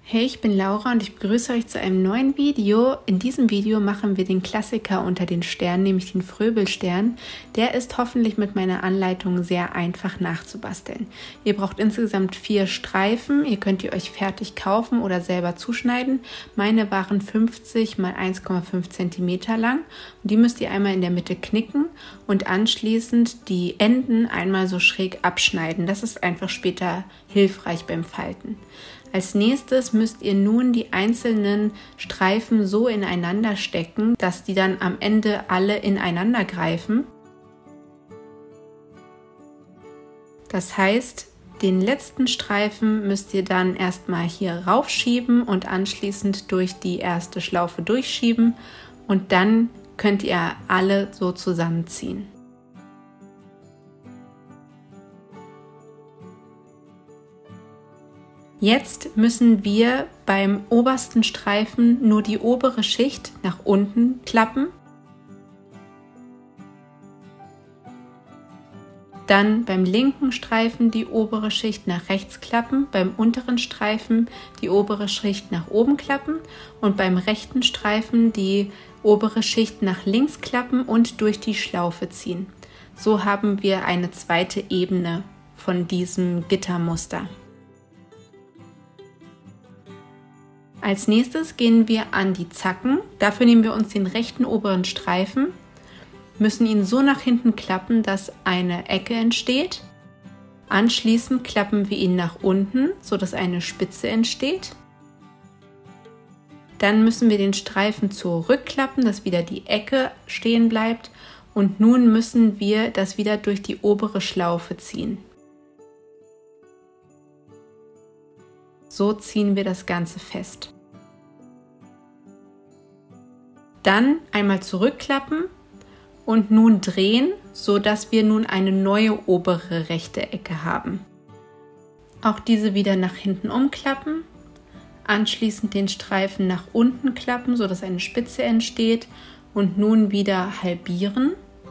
Hey, ich bin Laura und ich begrüße euch zu einem neuen Video. In diesem Video machen wir den Klassiker unter den Sternen, nämlich den Fröbelstern. Der ist hoffentlich mit meiner Anleitung sehr einfach nachzubasteln. Ihr braucht insgesamt 4 Streifen. Ihr könnt die euch fertig kaufen oder selber zuschneiden. Meine waren 50 x 1,5 cm lang. Und die müsst ihr einmal in der Mitte knicken und anschließend die Enden einmal so schräg abschneiden. Das ist einfach später hilfreich beim Falten. Als nächstes müsst ihr nun die einzelnen Streifen so ineinander stecken, dass die dann am Ende alle ineinander greifen. Das heißt, den letzten Streifen müsst ihr dann erstmal hier raufschieben und anschließend durch die erste Schlaufe durchschieben und dann könnt ihr alle so zusammenziehen. Jetzt müssen wir beim obersten Streifen nur die obere Schicht nach unten klappen. Dann beim linken Streifen die obere Schicht nach rechts klappen, beim unteren Streifen die obere Schicht nach oben klappen und beim rechten Streifen die obere Schicht nach links klappen und durch die Schlaufe ziehen. So haben wir eine zweite Ebene von diesem Gittermuster. Als nächstes gehen wir an die Zacken. Dafür nehmen wir uns den rechten oberen Streifen, müssen ihn so nach hinten klappen, dass eine Ecke entsteht. Anschließend klappen wir ihn nach unten, sodass eine Spitze entsteht. Dann müssen wir den Streifen zurückklappen, dass wieder die Ecke stehen bleibt. Und nun müssen wir das wieder durch die obere Schlaufe ziehen. So ziehen wir das Ganze fest. Dann einmal zurückklappen und nun drehen, so dass wir nun eine neue obere rechte Ecke haben. Auch diese wieder nach hinten umklappen, anschließend den Streifen nach unten klappen, so dass eine Spitze entsteht und nun wieder halbieren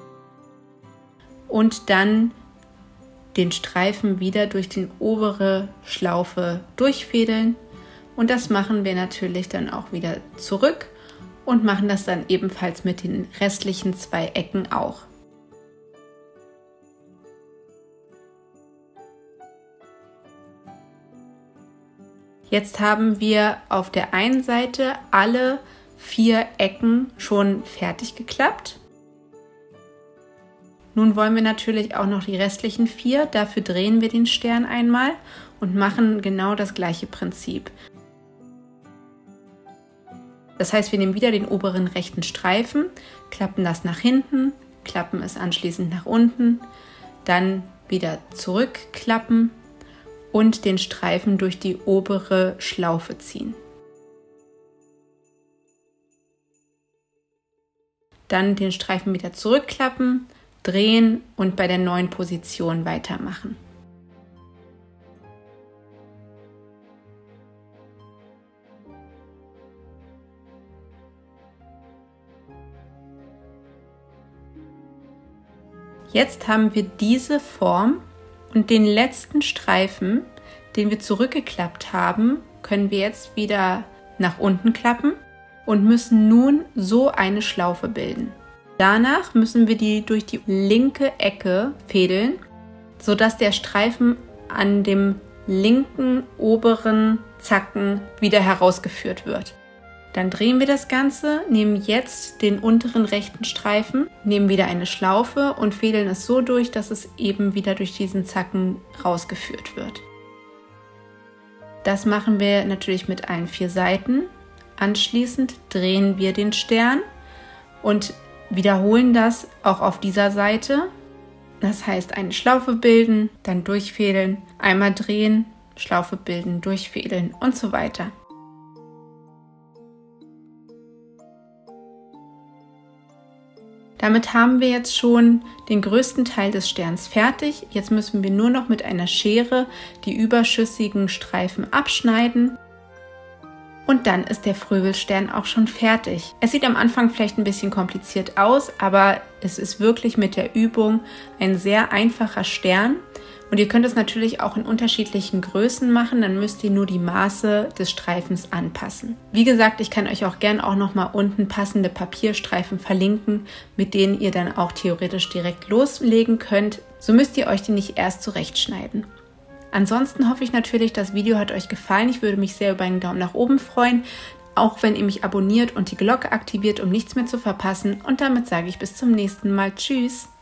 und dann den Streifen wieder durch die obere Schlaufe durchfädeln und das machen wir natürlich dann auch wieder zurück und machen das dann ebenfalls mit den restlichen 2 Ecken auch. Jetzt haben wir auf der einen Seite alle 4 Ecken schon fertig geklappt. Nun wollen wir natürlich auch noch die restlichen 4, dafür drehen wir den Stern einmal und machen genau das gleiche Prinzip. Das heißt, wir nehmen wieder den oberen rechten Streifen, klappen das nach hinten, klappen es anschließend nach unten, dann wieder zurückklappen und den Streifen durch die obere Schlaufe ziehen. Dann den Streifen wieder zurückklappen, drehen und bei der neuen Position weitermachen. Jetzt haben wir diese Form und den letzten Streifen, den wir zurückgeklappt haben, können wir jetzt wieder nach unten klappen und müssen nun so eine Schlaufe bilden. Danach müssen wir die durch die linke Ecke fädeln, sodass der Streifen an dem linken oberen Zacken wieder herausgeführt wird. Dann drehen wir das Ganze, nehmen jetzt den unteren rechten Streifen, nehmen wieder eine Schlaufe und fädeln es so durch, dass es eben wieder durch diesen Zacken rausgeführt wird. Das machen wir natürlich mit allen 4 Seiten. Anschließend drehen wir den Stern und wiederholen das auch auf dieser Seite. Das heißt, eine Schlaufe bilden, dann durchfädeln, einmal drehen, Schlaufe bilden, durchfädeln und so weiter. Damit haben wir jetzt schon den größten Teil des Sterns fertig. Jetzt müssen wir nur noch mit einer Schere die überschüssigen Streifen abschneiden. Und dann ist der Fröbelstern auch schon fertig. Es sieht am Anfang vielleicht ein bisschen kompliziert aus, aber es ist wirklich mit der Übung ein sehr einfacher Stern. Und ihr könnt es natürlich auch in unterschiedlichen Größen machen, dann müsst ihr nur die Maße des Streifens anpassen. Wie gesagt, ich kann euch auch gern auch nochmal unten passende Papierstreifen verlinken, mit denen ihr dann auch theoretisch direkt loslegen könnt. So müsst ihr euch die nicht erst zurechtschneiden. Ansonsten hoffe ich natürlich, das Video hat euch gefallen. Ich würde mich sehr über einen Daumen nach oben freuen, auch wenn ihr mich abonniert und die Glocke aktiviert, um nichts mehr zu verpassen. Und damit sage ich bis zum nächsten Mal. Tschüss!